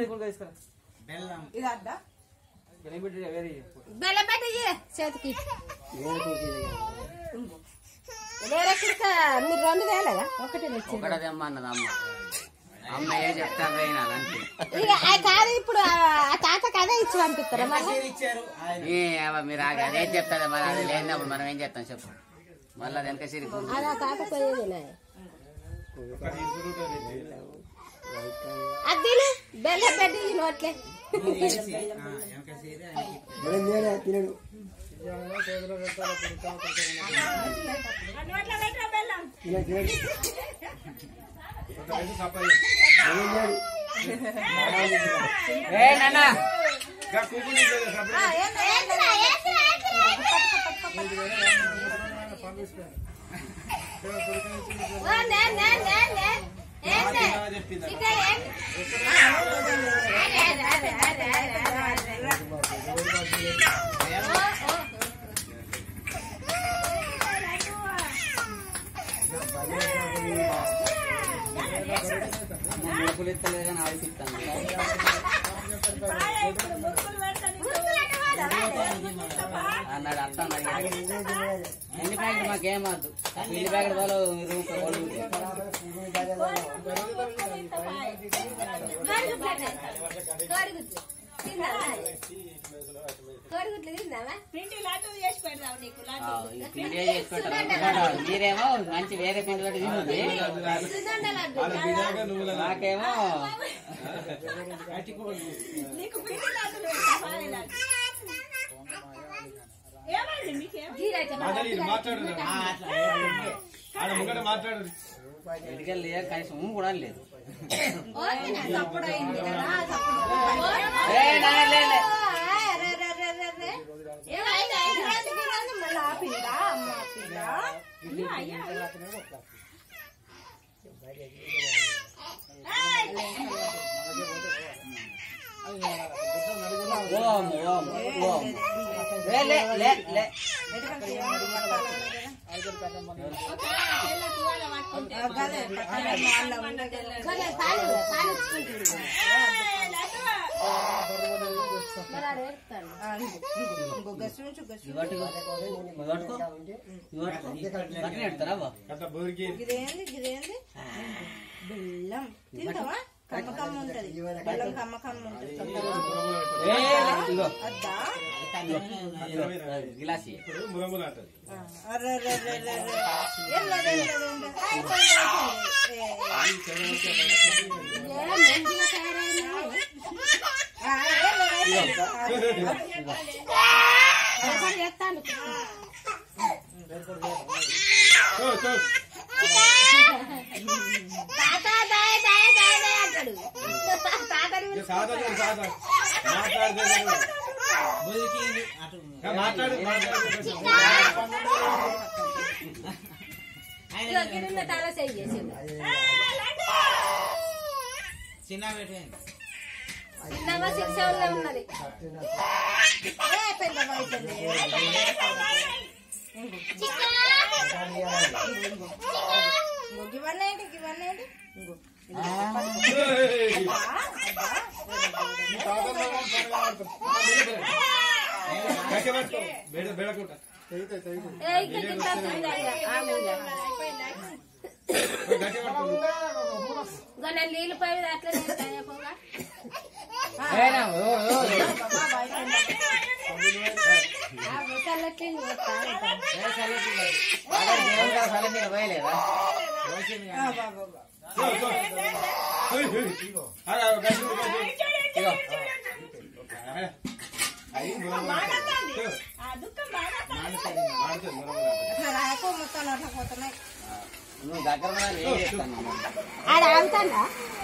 బెల్లం పెట్టి చేతికి వేరే మీరు 2 తేలేదా? ఒకటి ఒకటేమ్మా అన్నది అమ్మ. అమ్మ ఏ చెప్తాను కాదు. ఇప్పుడు ఆ తాతకు అదే ఇచ్చి పంపిస్తారా? మీరు అదే చెప్తారా? మరి అది లేనప్పుడు మనం ఏం చెప్తాం చెప్పు. మళ్ళీ అది వెనక సిరి అది ఆ తాత పోయేది. అద్దీలు బెల్లం పెట్టి నోట్లే ముడుకులెత్తలేదని ఆలోచిస్తాను. అన్నాడు అత్త అన్నాడు. ఎన్ని ప్యాకెట్ మాకేమద్దు. ఎన్ని ప్యాకెట్ వాళ్ళు మీరేమో మంచి వేరే పిండి పెట్టి తినండి. నాకేమో మెడికల్ లేదు, కనీసం కూడా లేదు. బెల్లం తింటావా? కమ్మకమ్మ ఉంటది. బెల్లం కమ్మకమ్మ ఉంటది. చిన్నగా 6 7 ఉన్నది. నీళ్ళు పోయి అట్లా నువ్వు దగ్గర ఆడ ఆగుతాడా?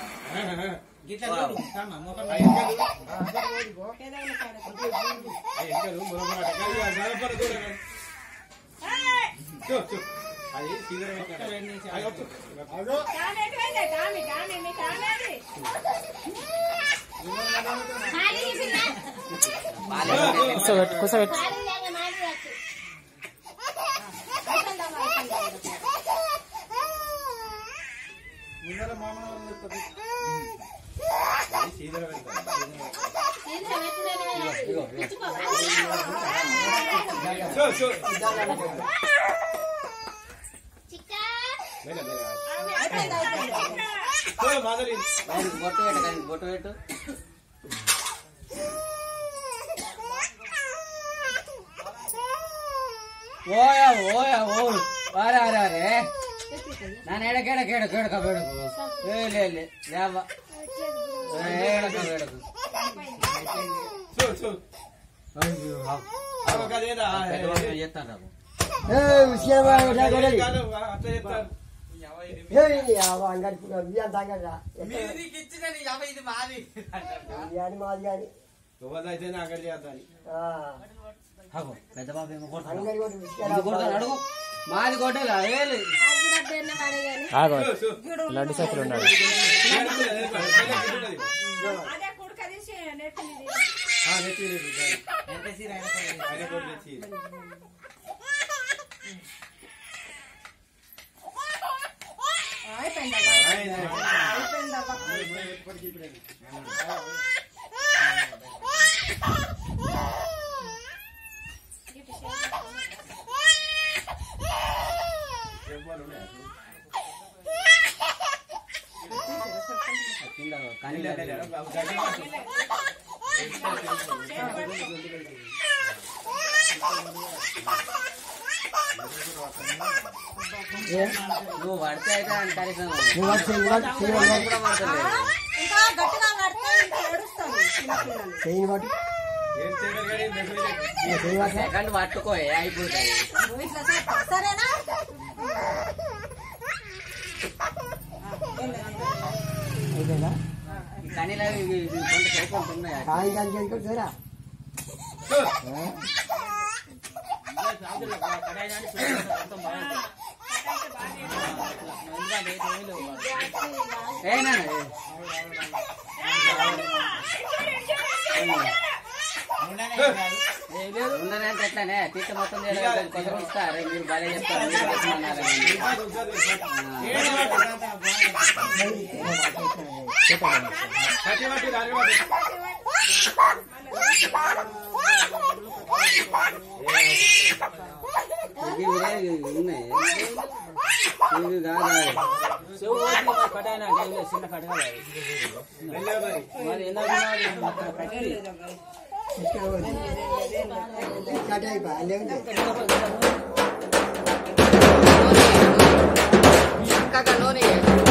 కూర్చోబెట్టు మామూలు బొట్టు పెట్టు బొట్టు పెట్టు ఓయా ఓయా ఓ అరే అరే అరే ನಾನು ಹೇಳಕ್ಕೆ ಕೇಳಕ ಬೇಡಕು ಇಲ್ಲ ಇಲ್ಲ ಯಾವ ಹೇಳಕ ಬೇಡಕು పెద్ద బాబు ఏమో అడుగు మాది కొట్టేలా లడ్డు చేతులు ఉన్నాడు నువ్వు పడితే అయితే అంటారు సెకండ్ పట్టుకో అయిపోతాయి సరేనా కానీ ఉన్నాయా ఉండనంటే ఎట్లానే తీర్థ మొత్తం కొందరు వస్తారు మీరు బాగా చెప్తారు ఉన్నాయి చిన్న కట్టగా మరి ఎందుకు